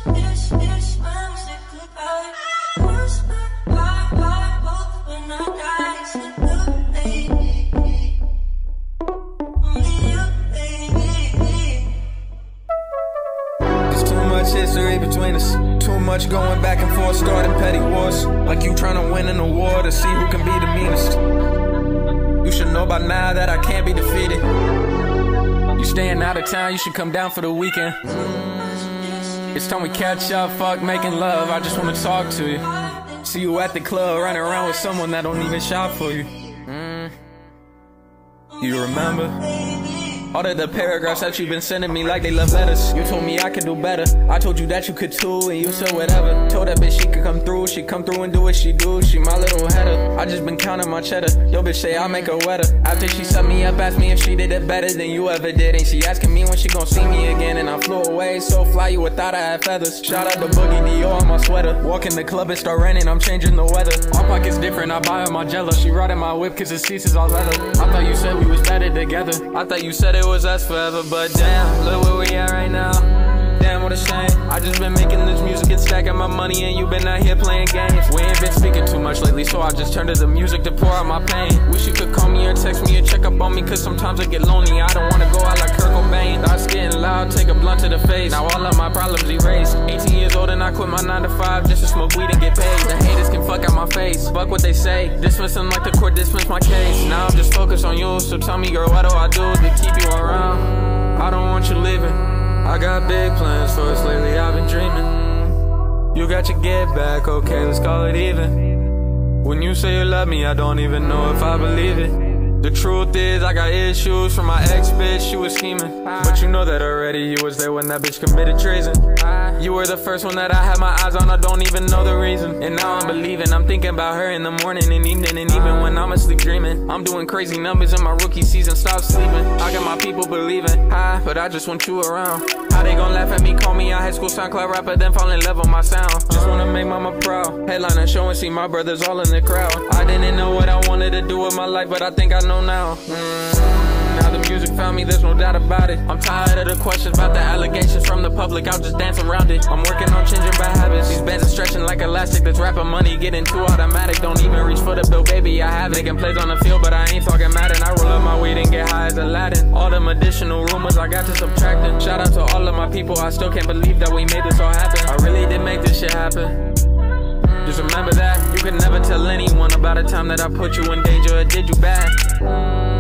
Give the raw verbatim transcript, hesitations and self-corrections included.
History between us. Too much going back and forth, starting petty wars. Like you trying to win an award to see who can be the meanest. You should know by now that I can't be defeated. You staying out of town, you should come down for the weekend. It's time we catch up, fuck making love. I just wanna talk to you. See you at the club, running around with someone that don't even shop for you. Mm. You remember? All of the paragraphs that you've been sending me like they love letters. You told me I could do better. I told you that you could too, and you said whatever. Told that bitch she could come through. She come through and do what she do. She my little header. I just been counting my cheddar. Yo bitch say I'll make her wetter. After she set me up, asked me if she did it better than you ever did. And she asking me when she gon' see me again. And I flew away so fly you would thought I had feathers. Shout out to Boogie Dior on my sweater. Walk in the club and start raining, I'm changing the weather. All pockets different, I buy her my jello. She riding my whip cause the seats is all leather. I thought you said we was better together. I thought you said it was us forever. But damn, look where we at right now. Damn, what a shame. I just been making this music and stacking my money, and you been out here playing games. We ain't been speaking too much lately, so I just turned to the music to pour out my pain. Wish you could call me or text me or check up on me, cause sometimes I get lonely. I don't wanna go out like Kurt Cobain. Thoughts getting loud, take a blunt to the face. Now all of my problems erased. eighteen years old and I quit my nine to five just to smoke weed and get paid. The haters can fuck out my face, fuck what they say. Dismissing like the court dismissed my case. Now I'm just focused on you, so tell me girl, what do I do to keep you around? I don't want you leaving. I got big plans for us lately, I've been dreaming. You got your get back, okay, let's call it even. When you say you love me, I don't even know if I believe it. The truth is, I got issues from my ex bitch, she was scheming. But you know that already, you was there when that bitch committed treason. You were the first one that I had my eyes on, I don't even know the reason. And now I'm believing, I'm thinking about her in the morning and evening. And even when I'm asleep dreaming, I'm doing crazy numbers in my rookie season, stop sleeping. I got my people believing, hi, but I just want you around. How they gon' laugh at me, call me a high school SoundCloud rapper, then fall in love with my sound. Just wanna make mama proud, headline show and see my brothers all in the crowd. I didn't know what I wanted to do with my life, but I think I know now. Mm, now the music found me, there's no doubt about it. I'm tired of the questions about the allegations from the public, I'll just dance around it. I'm working on changing bad habits. These bands are stretching like elastic, this rapper money getting too automatic. Don't even reach for the bill, baby, I have it. Making plays on the field, but I ain't talking Madden. I roll up my weed and get high as Aladdin. All them additional rumors, I got to subtracting. Shout out to all of my people, I still can't believe that we made this all happen. I really did make this shit happen. Just remember that, you could never tell anyone about a time that I put you in danger or did you bad.